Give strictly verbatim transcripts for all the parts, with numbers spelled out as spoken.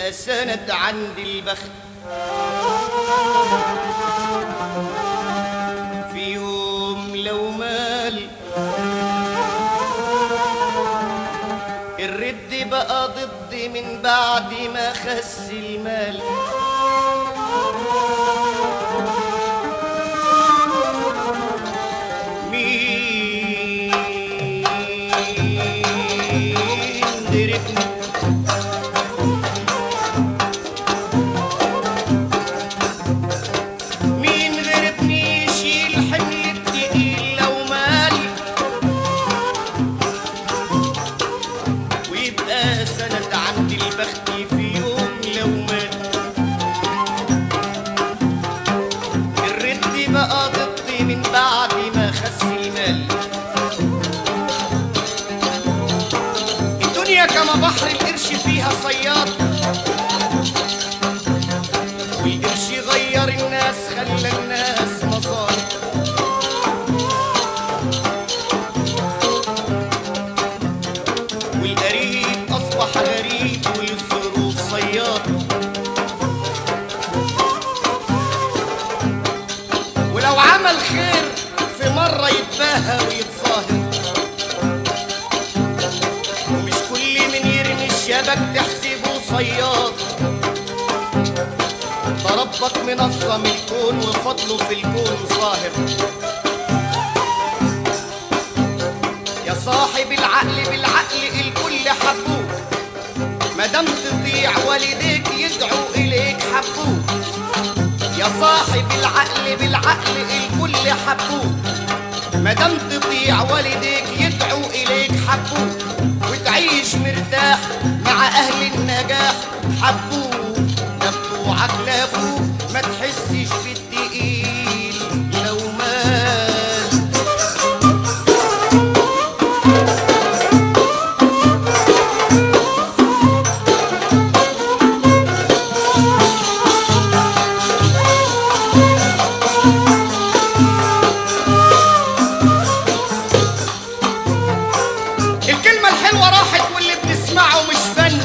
ويبقى سند عند البخت. في يوم لو مال الرد بقى ضد من بعد ما خس المال. مين غيرتني مين غيرتني يشيل حمل التقيل لو مال ويبقى سند عند البخت. في يوم لو مال الرد بقى ضدي من بعد ما خس المال. الدنيا كما بحر القرش فيها صياد والقرش غير الناس خلى الناس مصاري. والقريب أصبح غريب والظروف صياد. ولو عمل خير في مرة يتباهى ويتظاهر. ومش كل من يرمي الشبك تحسبه صياد. ده ربك منظم الكون وفضله في الكون ظاهر. يا صاحب العقل بالعقل الكل حبوك مادام تطيع والديك يدعو إليك حبوك. يا صاحب العقل بالعقل الكل حبوك مادام تطيع والديك يدعو إليك حبوك. وتعيش مرتاح مع أهل النجاح حبوك. ده بتوعك لابوك ما تحسش بالتقيل لو مات. الكلمة الحلوة راحت واللي بنسمعه مش فن.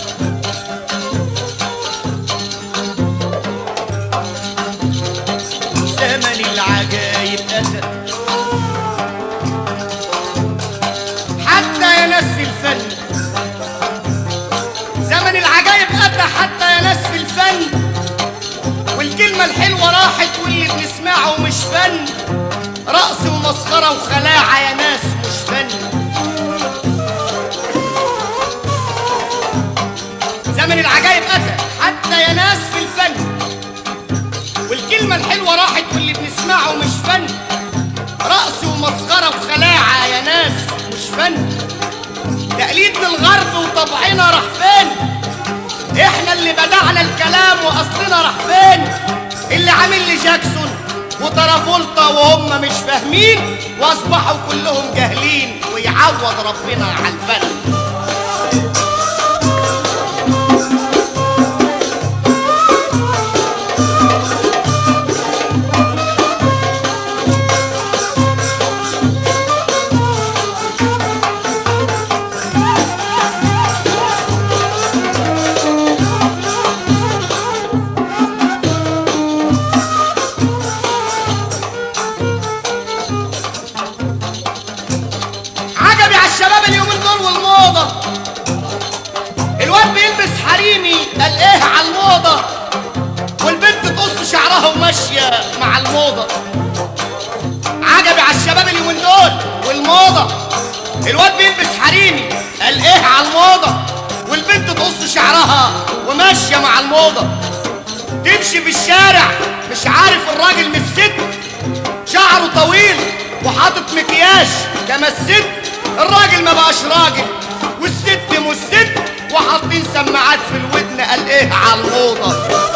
زمن العجايب أتى حتى ينسي الفن. زمن العجايب أتى حتى ينسي الفن. والكلمة الحلوة راحت واللي بنسمعه مش فن. رقص ومسخرة وخلاعة يا ناس مش فن. زمن العجايب أتى حتى يناس في الفن. والكلمة الحلوة راحت واللي بنسمعه مش فن. رقص ومسخرة وخلاعة يا ناس مش فن. تقليد للغرب وطبعنا راح فين. احنا اللي بدعنا الكلام واصلنا راح فين. اللي عامل لي جاكسون وترافولتا وهم مش فاهمين واصبحوا كلهم جاهلين ويعوض ربنا على الفن. الواد بيلبس حريمي قال ايه على الموضة والبنت تقص شعرها وماشية مع الموضة. عجبي على الشباب اليومين دول والموضة. الواد بيلبس حريمي قال ايه على الموضة والبنت تقص شعرها وماشية مع الموضة. تمشي في الشارع مش عارف الراجل من الست. شعره طويل وحاطط مكياج كما الست. الراجل ما بقاش راجل والست مش ست وحاطين سماعات في الودن قال ايه على الموضة.